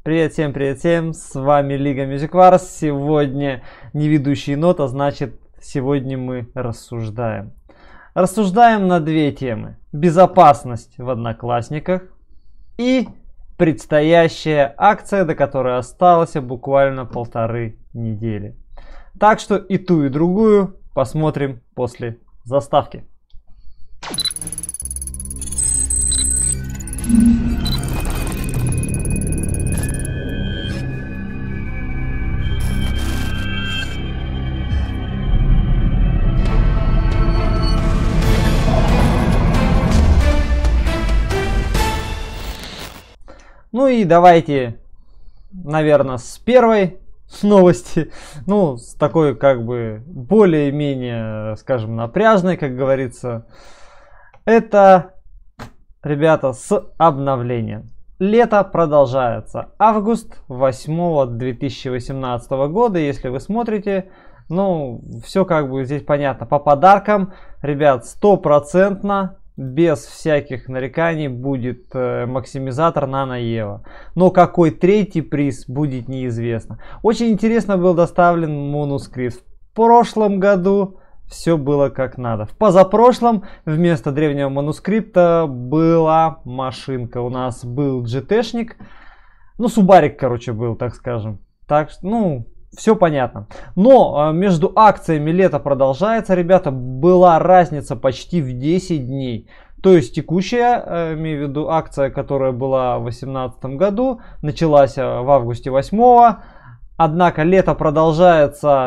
Привет всем, с вами Лига Music Wars. Сегодня не ведущий нот, а значит сегодня мы рассуждаем. Рассуждаем на две темы. Безопасность в Одноклассниках и предстоящая акция, до которой осталось буквально 1,5 недели. Так что и ту, и другую посмотрим после заставки. Ну и давайте, наверное, с первой новости, ну, с такой как бы более-менее, скажем, напряжной, как говорится. Это, ребята, с обновлением. Лето продолжается. Август 8 2018 года, если вы смотрите, ну, все как бы здесь понятно. По подаркам, ребят, 100%. Без всяких нареканий будет максимизатор Nano EVO. Но какой третий приз будет неизвестно. Очень интересно был доставлен манускрипт. В прошлом году все было как надо. В позапрошлом вместо древнего манускрипта была машинка. У нас был GT-шник. Ну, Субарик, короче, был, так скажем. Так что, ну... Все понятно. Но между акциями лето продолжается, ребята, была разница почти в 10 дней. То есть текущая, имею в виду акция, которая была в 2018 году, началась в августе 8. Однако лето продолжается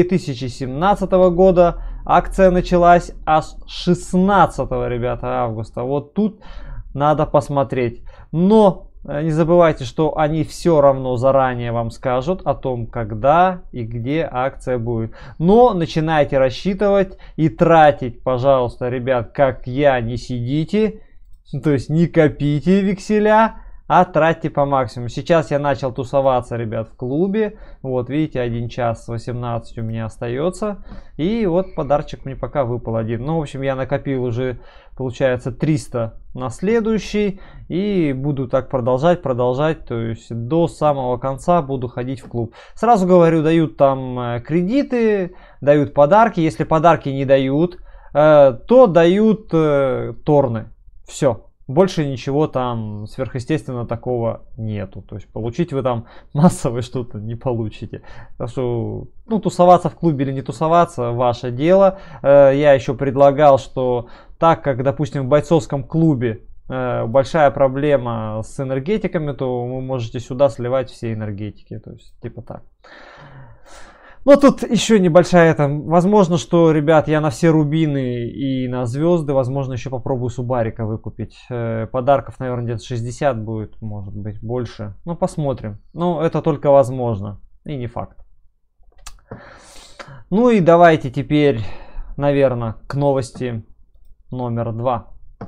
2017 года. Акция началась аж 16, ребята, августа. Вот тут надо посмотреть. Но... Не забывайте, что они все равно заранее вам скажут о том, когда и где акция будет. Но начинайте рассчитывать и тратить, пожалуйста, ребят, как я, не сидите. То есть не копите векселя, а тратьте по максимуму. Сейчас я начал тусоваться, ребят, в клубе. Вот, видите, 1 час 18 у меня остается. И вот подарочек мне пока выпал один. Ну, в общем, я накопил уже, получается, 300 на следующий. И буду так продолжать. То есть до самого конца буду ходить в клуб. Сразу говорю, дают там кредиты, дают подарки. Если подарки не дают, то дают торны. Все. Больше ничего там сверхъестественно такого нету. То есть получить вы там массово что-то не получите. Так что, ну, тусоваться в клубе или не тусоваться, ваше дело. Я еще предлагал, что так как, допустим, в бойцовском клубе большая проблема с энергетиками, то вы можете сюда сливать все энергетики. То есть, типа так. Но тут еще небольшая возможно, что, ребят, я на все рубины и на звезды, возможно, еще попробую Субарика выкупить. Подарков, наверное, где-то 60 будет, может быть, больше. Ну, посмотрим. Но это только возможно. И не факт. Ну и давайте теперь, наверное, к новости номер 2.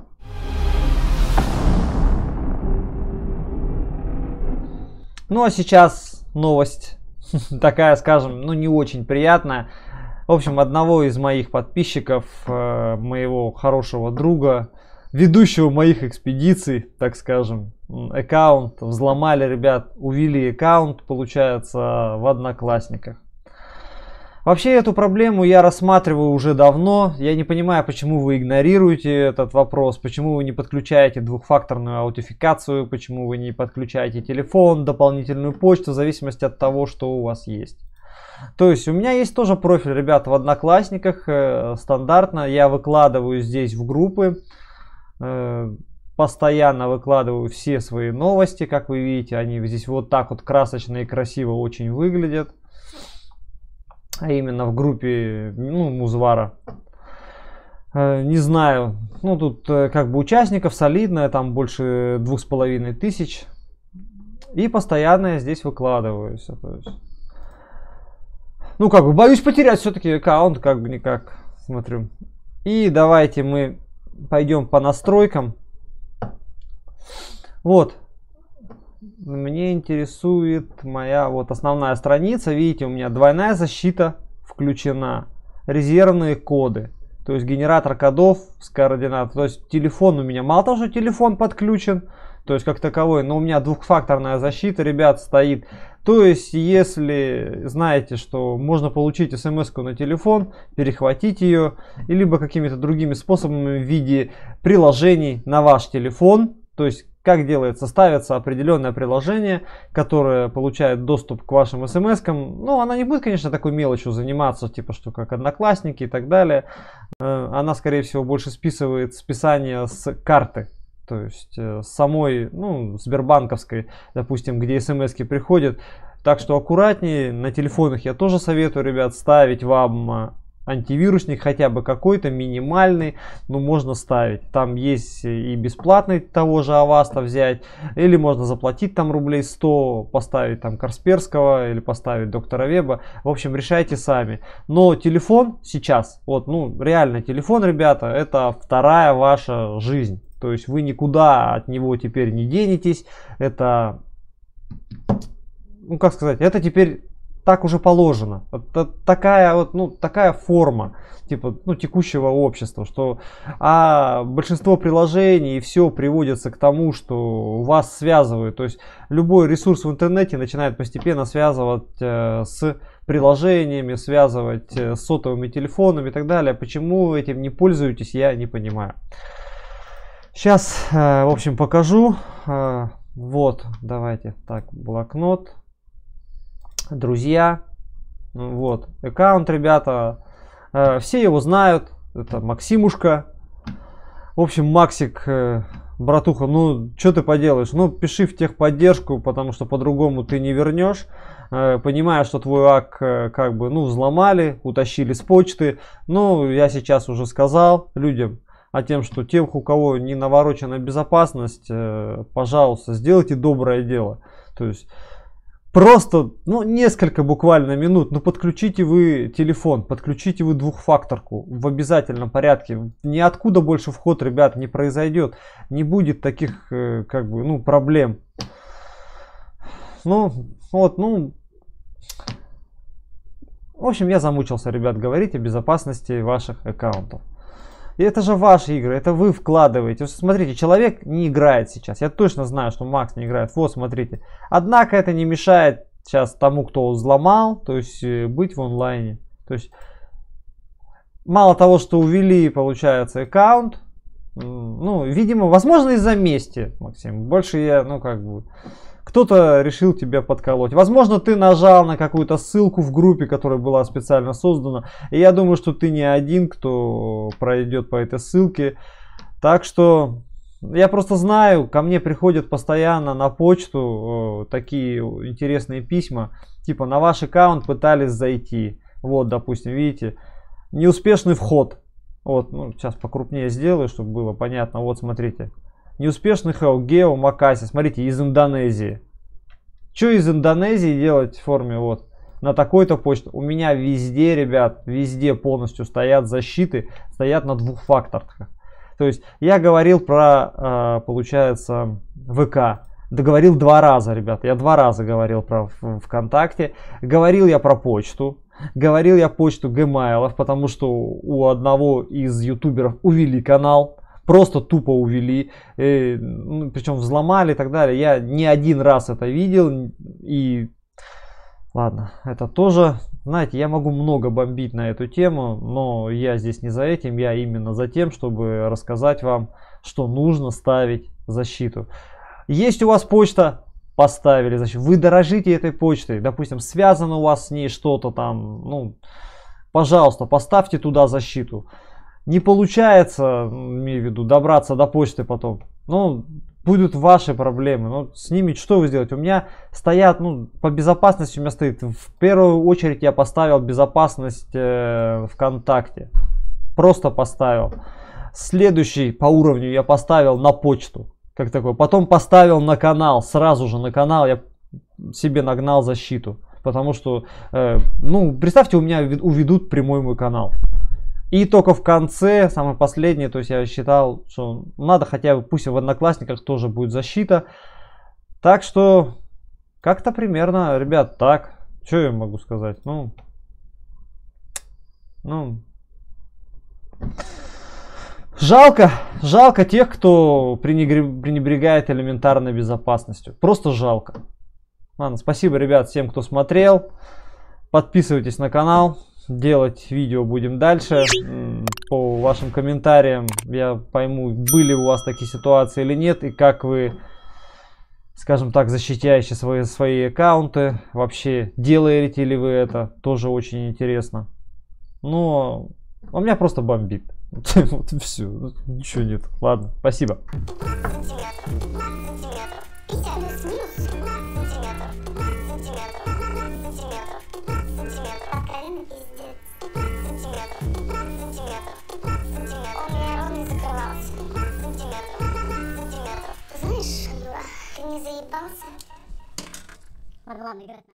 Ну, а сейчас новость... Такая, скажем, ну не очень приятная. В общем, одного из моих подписчиков, моего хорошего друга, ведущего моих экспедиций, так скажем, аккаунт взломали, ребят, увели аккаунт, получается, в Одноклассниках. Вообще эту проблему я рассматриваю уже давно. Я не понимаю, почему вы игнорируете этот вопрос, почему вы не подключаете двухфакторную аутентификацию, почему вы не подключаете телефон, дополнительную почту, в зависимости от того, что у вас есть. То есть у меня есть тоже профиль, ребята, в Одноклассниках, стандартно. Я выкладываю здесь в группы, постоянно выкладываю все свои новости, как вы видите, они здесь вот так вот красочно и красиво очень выглядят. А именно в группе, ну, Музвара. Не знаю, ну тут как бы участников солидное, там больше 2500. И постоянно я здесь выкладываюсь. То есть, ну как бы боюсь потерять все-таки аккаунт, как бы никак, смотрю. И давайте мы пойдем по настройкам. Вот. Мне интересует моя вот основная страница. Видите, у меня двойная защита включена. Резервные коды. То есть генератор кодов с координат. То есть телефон у меня, мало того, что телефон подключен, то есть как таковой, но у меня двухфакторная защита, ребят, стоит. То есть, если знаете, что можно получить смс-ку на телефон, перехватить ее, либо какими-то другими способами в виде приложений на ваш телефон, то есть, как делается, ставится определенное приложение, которое получает доступ к вашим смс-кам. Ну, она не будет, конечно, такой мелочью заниматься, типа, что как Одноклассники и так далее. Она, скорее всего, больше списывает списание с карты. То есть самой, ну, сбербанковской, допустим, где смс-ки приходят. Так что аккуратнее. На телефонах я тоже советую, ребят, ставить вам антивирусник, хотя бы какой-то минимальный, но можно ставить. Там есть и бесплатный того же Avast взять, или можно заплатить там рублей 100, поставить там Касперского или поставить доктора Веба. В общем, решайте сами. Но телефон сейчас, вот, ну, реально телефон, ребята, это вторая ваша жизнь. То есть вы никуда от него теперь не денетесь. Это, ну как сказать, это теперь так уже положено. Это такая вот, ну, такая форма, типа, ну, текущего общества, что большинство приложений и все приводится к тому, что вас связывают. То есть любой ресурс в интернете начинает постепенно связывать с приложениями, связывать с сотовыми телефонами и так далее. Почему вы этим не пользуетесь, я не понимаю. Сейчас, в общем, покажу. Вот, давайте, так, блокнот. Друзья. Вот, аккаунт, ребята. Все его знают. Это Максимушка. В общем, Максик, братуха, ну, что ты поделаешь? Ну, пиши в техподдержку, потому что по-другому ты не вернешь. Понимая, что твой ак, как бы, ну, взломали, утащили с почты. Ну, я сейчас уже сказал людям, а тем, что тех, у кого не наворочена безопасность, пожалуйста, сделайте доброе дело. То есть просто, ну, несколько буквально минут, ну, подключите вы телефон, подключите вы двухфакторку в обязательном порядке. Ниоткуда больше вход, ребят, не произойдет. Не будет таких, как бы, ну, проблем. Ну, вот, ну, в общем, я замучился, ребят, говорить о безопасности ваших аккаунтов. И это же ваши игры, это вы вкладываете. Смотрите, человек не играет сейчас. Я точно знаю, что Макс не играет. Вот, смотрите. Однако это не мешает сейчас тому, кто взломал, то есть быть в онлайне. То есть мало того, что увели, получается, аккаунт. Ну, видимо, возможно, из-за мести, Максим. Больше я, ну, как бы... Кто-то решил тебя подколоть. Возможно, ты нажал на какую-то ссылку в группе, которая была специально создана. И я думаю, что ты не один, кто пройдет по этой ссылке. Так что я просто знаю, ко мне приходят постоянно на почту такие интересные письма. Типа, на ваш аккаунт пытались зайти. Вот, допустим, видите, неуспешный вход. Вот, ну, сейчас покрупнее сделаю, чтобы было понятно. Вот, смотрите. Неуспешный Гео Макаси. Смотрите, из Индонезии. Что из Индонезии делать в форме вот на такой-то почте? У меня везде, ребят, везде полностью стоят защиты, стоят на двухфакторках. То есть я говорил про, получается, ВК. Договорил 2 раза, ребят. Я 2 раза говорил про ВКонтакте. Говорил я про почту. Говорил я почту Gmail, потому что у одного из ютуберов увели канал. Просто тупо увели, причем взломали и так далее. Я не один раз это видел. И ладно, это тоже, знаете, я могу много бомбить на эту тему, но я здесь не за этим, я именно за тем, чтобы рассказать вам, что нужно ставить защиту. Есть у вас почта, поставили защиту. Вы дорожите этой почтой, допустим, связано у вас с ней что-то там, ну, пожалуйста, поставьте туда защиту. Не получается, имею в виду, добраться до почты потом. Ну, будут ваши проблемы. Ну, с ними что вы сделаете? У меня стоят, ну, по безопасности у меня стоит. В первую очередь я поставил безопасность ВКонтакте. Просто поставил. Следующий по уровню я поставил на почту. Как такой. Потом поставил на канал. Сразу же на канал я себе нагнал защиту. Потому что, ну, представьте, у меня уведут прямой мой канал. И только в конце, самое последнее, то есть я считал, что надо хотя бы, пусть в Одноклассниках тоже будет защита. Так что, как-то примерно, ребят, так. Что я могу сказать? Ну, Жалко тех, кто пренебрегает элементарной безопасностью. Просто жалко. Ладно, спасибо, ребят, всем, кто смотрел. Подписывайтесь на канал. Делать видео будем дальше. По вашим комментариям я пойму, были у вас такие ситуации или нет, и как вы, скажем так, защищаете свои аккаунты. Вообще, делаете ли вы это, тоже очень интересно. Но у меня просто бомбит. Вот и все, ничего нет. Ладно, спасибо. Знаешь, ты не заебался? Ладно, играть.